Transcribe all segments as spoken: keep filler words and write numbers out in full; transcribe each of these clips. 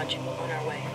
lodge. On our way.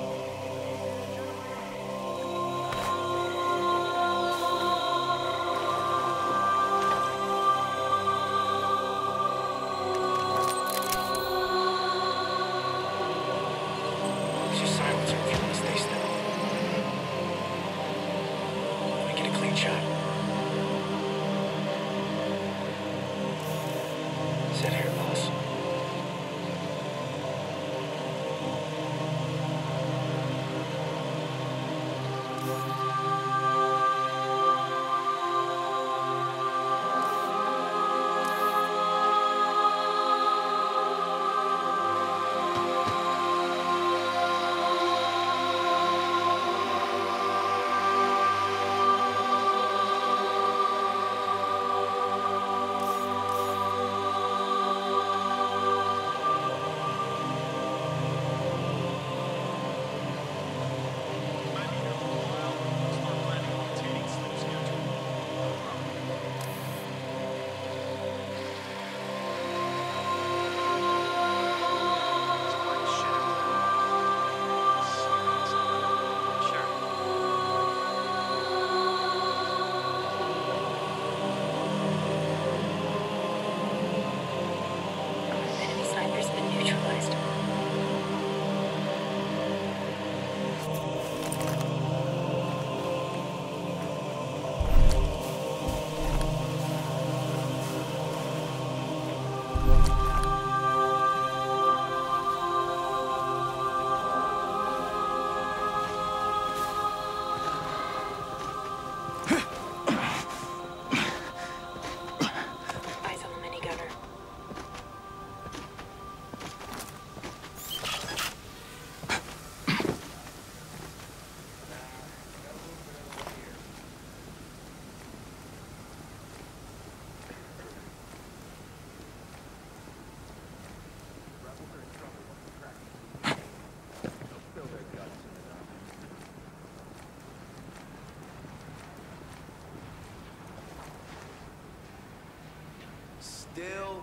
Still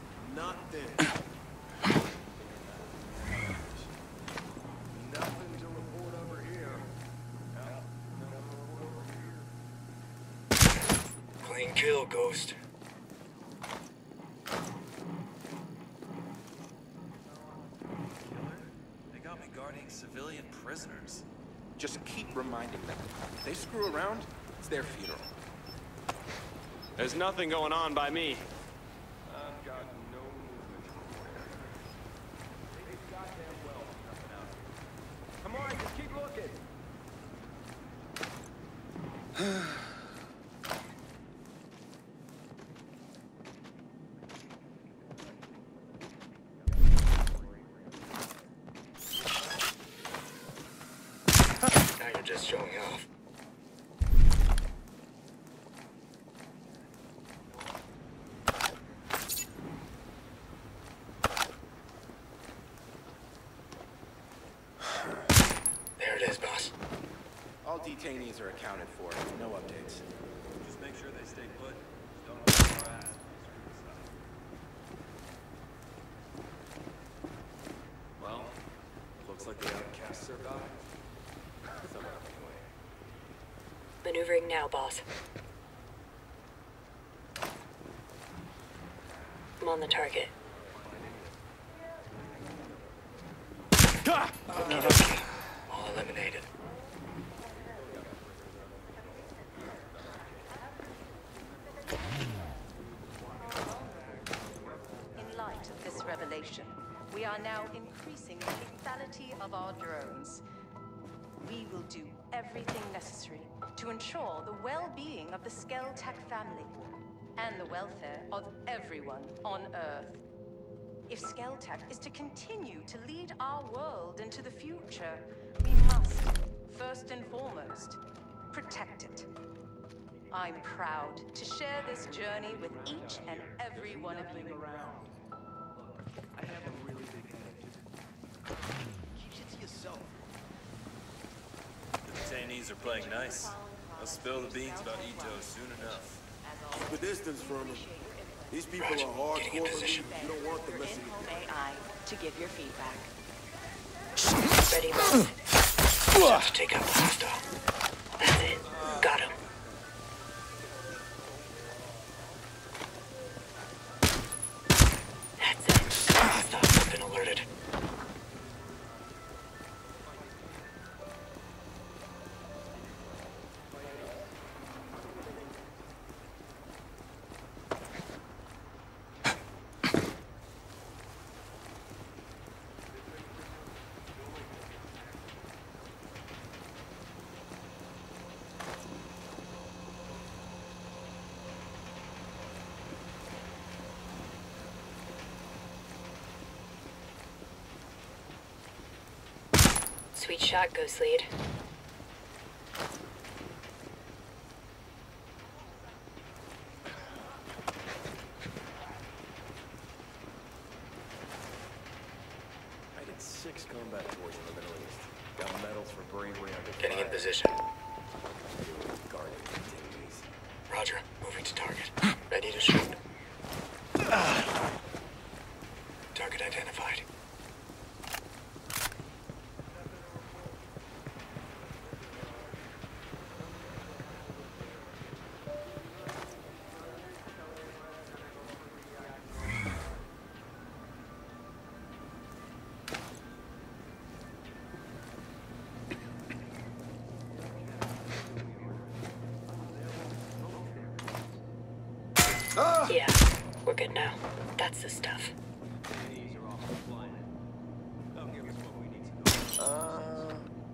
nothing. Nothing to report over here. Clean kill, Ghost. They got me guarding civilian prisoners. Just keep reminding them. If they screw around, it's their funeral. There's nothing going on by me. I've got no movement. They goddamn well nothing out here. Come on, just keep looking. Now you're just showing off. Detainees are accounted for. No updates. Just make sure they stay put. Don't open our ass. Well, looks like the outcasts survived. Maneuvering now, boss. I'm on the target. Ah! Okay, okay. All eliminated. We are now increasing the lethality of our drones. We will do everything necessary to ensure the well-being of the Skeltech family and the welfare of everyone on Earth. If Skeltech is to continue to lead our world into the future, we must, first and foremost, protect it. I'm proud to share this journey with each and every one of you. I have a really big head. Keep it to yourself. The detainees are playing nice. They'll spill the beans about Ito soon enough. Keep a distance from them. These people are hardcore. You don't want them messing with you. A I to give your feedback. Ready, boss. Time to take out the hostile. That's it. Got him. That's it. Hostiles have been alerted. Sweet shot, Ghost Lead. I did six combat tours in the Middle East. Got medals for bravery under fire. Getting in position. Guarding activities. Roger. Moving to target. Ready to shoot. Target identified. Yeah, we're good now. That's the stuff. Uh...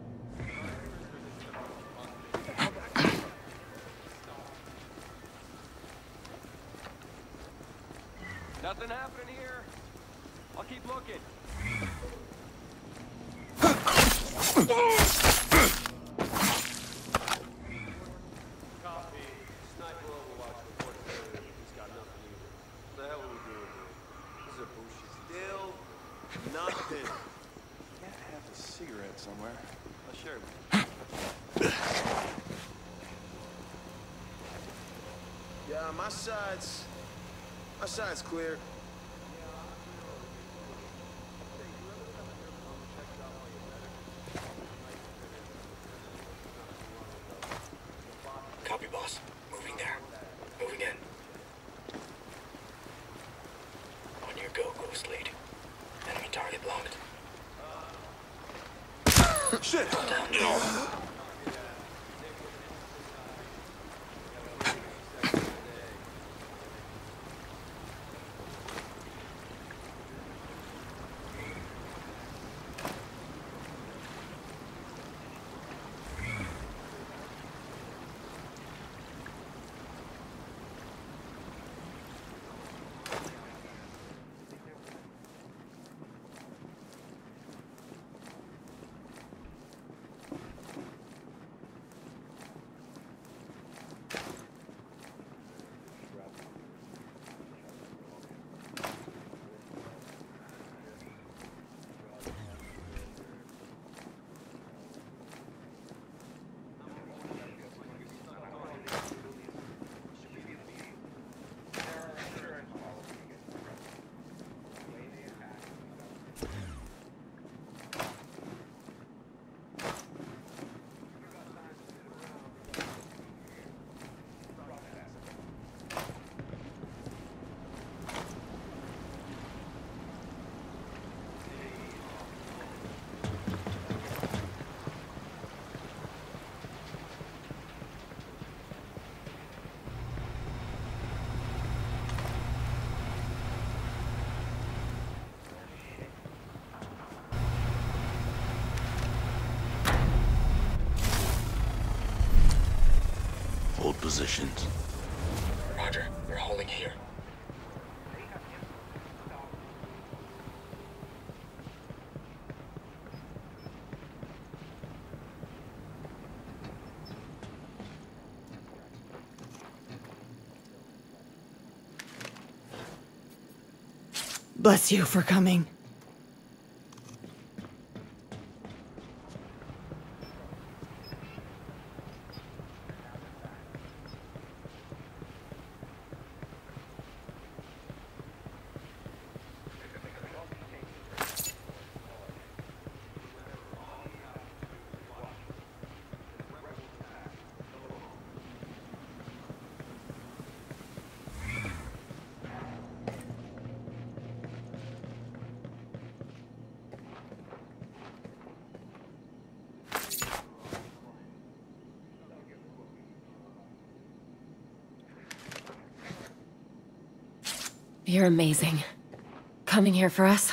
Nothing happening here. I'll keep looking. Nothing. Can't have a cigarette somewhere. I'll share it with you. Yeah, my side's... My side's clear. Copy, boss. Moving there. Moving in. On your go, Ghost Lead. Enemy target locked. Shit! Hold positions. Roger. We're holding here. Bless you for coming. You're amazing. Coming here for us?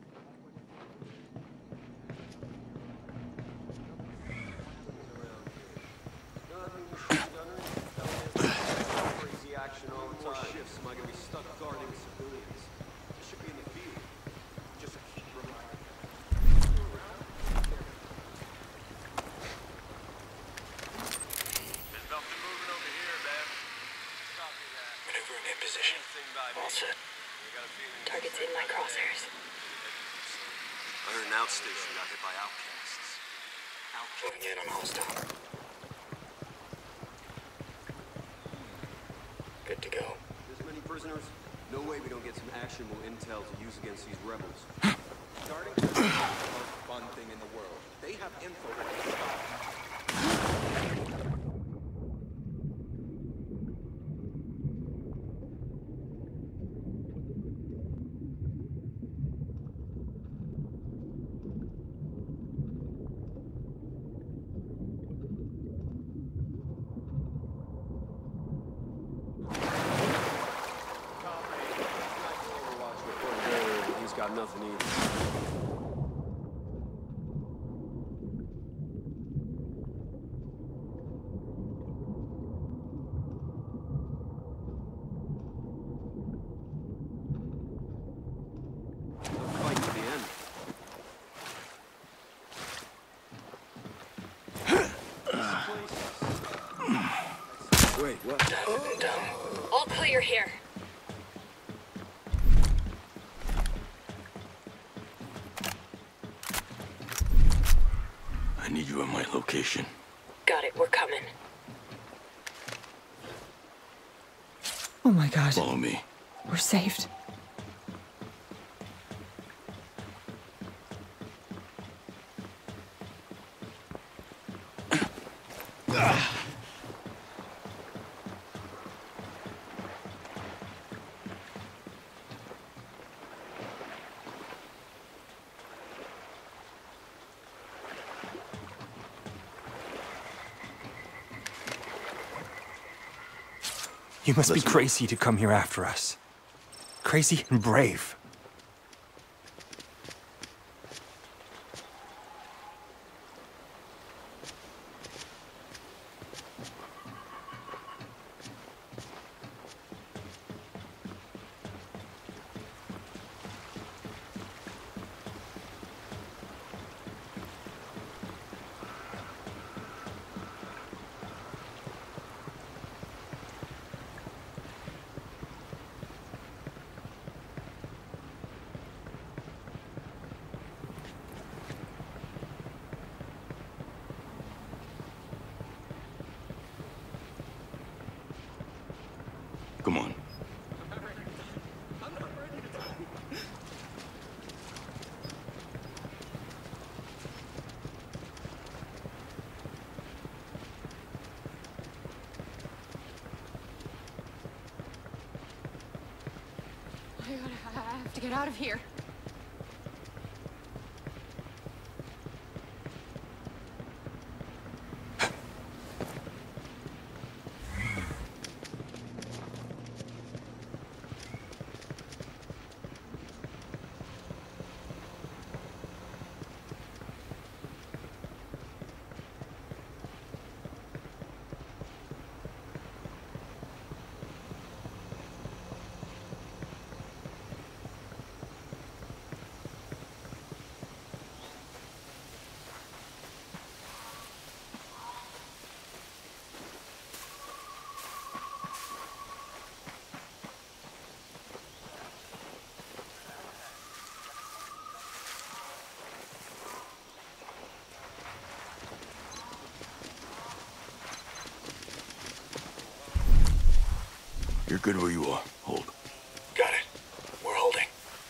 Station got hit by outcasts. Moving in on hostile. Good to go. This many prisoners? No way we don't get some actionable intel to use against these rebels. Starting to the most fun thing in the world. They have info that can stop. Got nothing either. Fight to the end. Wait, what? Down, down. All clear here. I need you at my location. Got it, we're coming. Oh my god. Follow me. We're saved. You must Let's be crazy to come here after us. Crazy and brave. Come on. I gotta, I have to get out of here. You're good where you are. Hold. Got it. We're holding.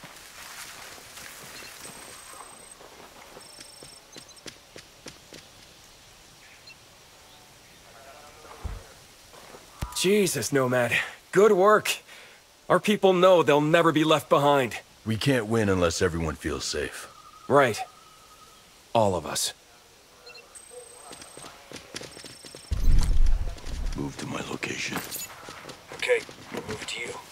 Jesus, Nomad. Good work. Our people know they'll never be left behind. We can't win unless everyone feels safe. Right. All of us. Move to my location. Okay, we'll move to you.